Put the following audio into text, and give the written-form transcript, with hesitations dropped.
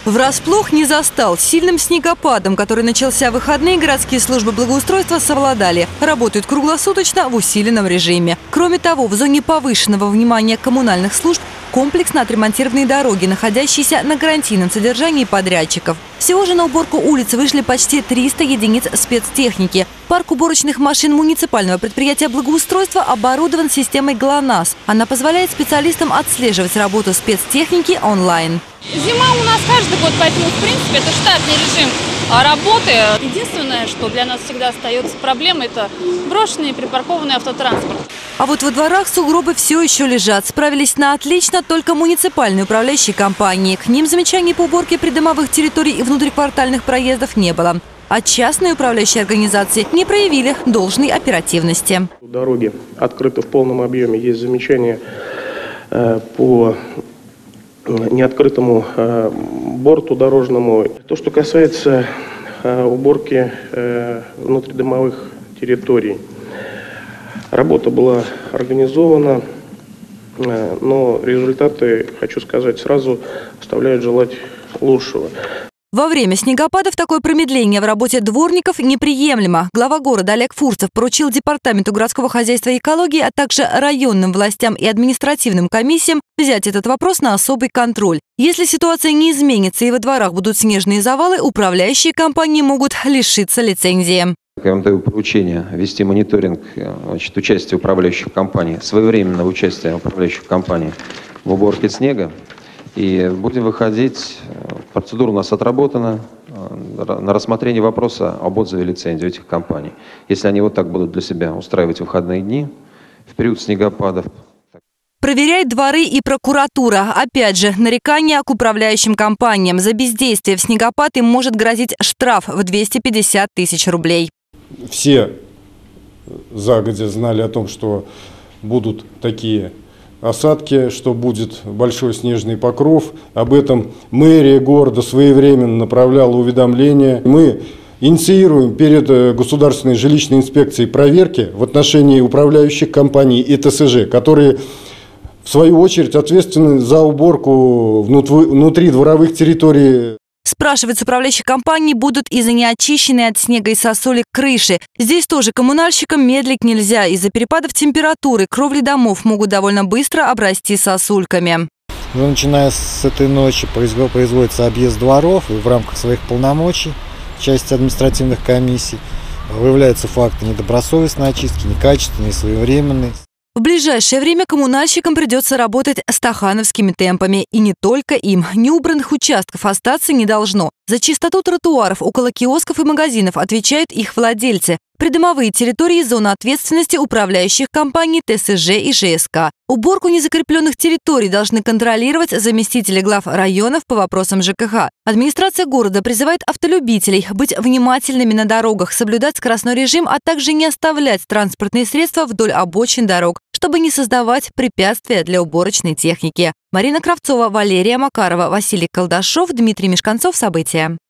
Врасплох не застал. Сильным снегопадом, который начался в выходные, городские службы благоустройства совладали. Работают круглосуточно в усиленном режиме. Кроме того, в зоне повышенного внимания коммунальных служб комплексно отремонтированные дороги, находящиеся на гарантийном содержании подрядчиков. Всего же на уборку улиц вышли почти 300 единиц спецтехники. Парк уборочных машин муниципального предприятия благоустройства оборудован системой ГЛОНАСС. Она позволяет специалистам отслеживать работу спецтехники онлайн. Зима у нас каждый год, поэтому, в принципе, это штатный режим работы. Единственное, что для нас всегда остается проблемой, это брошенный и припаркованный автотранспорт. А вот во дворах сугробы все еще лежат. Справились на отлично только муниципальные управляющие компании. К ним замечаний по уборке придомовых территорий и внутриквартальных проездов не было. А частные управляющие организации не проявили должной оперативности. Дороги открыты в полном объеме. Есть замечания по неоткрытому борту дорожному. То, что касается уборки внутридомовых территорий. Работа была организована, но результаты, хочу сказать сразу, оставляют желать лучшего. Во время снегопадов такое промедление в работе дворников неприемлемо. Глава города Олег Фурцев поручил Департаменту городского хозяйства и экологии, а также районным властям и административным комиссиям взять этот вопрос на особый контроль. Если ситуация не изменится и во дворах будут снежные завалы, управляющие компании могут лишиться лицензии. Я вам даю поручение вести мониторинг участия управляющих компаний, своевременного участия управляющих компаний в уборке снега. И будем выходить, процедура у нас отработана, на рассмотрение вопроса об отзыве лицензии этих компаний. Если они вот так будут для себя устраивать выходные дни в период снегопадов. Проверяет дворы и прокуратура. Опять же, нарекания к управляющим компаниям. За бездействие в снегопад им может грозить штраф в 250 тысяч рублей. Все загодя знали о том, что будут такие осадки, что будет большой снежный покров. Об этом мэрия города своевременно направляла уведомления. Мы инициируем перед Государственной жилищной инспекцией проверки в отношении управляющих компаний и ТСЖ, которые в свою очередь ответственны за уборку внутри дворовых территорий. Спрашивать с управляющих компаний будут и за неочищенные от снега и сосули крыши. Здесь тоже коммунальщикам медлить нельзя. Из-за перепадов температуры кровли домов могут довольно быстро обрасти сосульками. Начиная с этой ночи производится объезд дворов, и в рамках своих полномочий части административных комиссий выявляются факты недобросовестной очистки, некачественной, своевременной. В ближайшее время коммунальщикам придется работать стахановскими темпами. И не только им. Неубранных участков остаться не должно. За чистоту тротуаров около киосков и магазинов отвечают их владельцы. Придомовые территории – зона ответственности управляющих компаний ТСЖ и ЖСК. Уборку незакрепленных территорий должны контролировать заместители глав районов по вопросам ЖКХ. Администрация города призывает автолюбителей быть внимательными на дорогах, соблюдать скоростной режим, а также не оставлять транспортные средства вдоль обочин дорог, чтобы не создавать препятствия для уборочной техники. Марина Кравцова, Валерия Макарова, Василий Колдашов, Дмитрий Мешканцов. События.